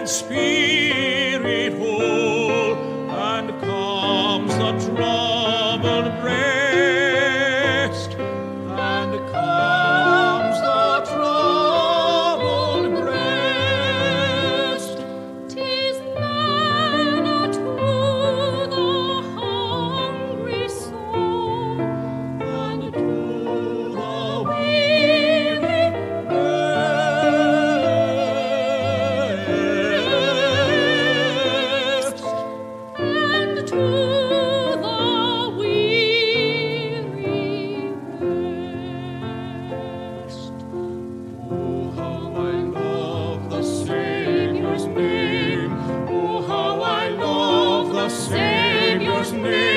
spirit whole, and calms the troubled breast, and calms the troubled breast. 'Tis manna to the hungry soul, And to the weary rest. and to the weary rest. Oh, how I love the Savior's name. Oh, how I love the Savior's name.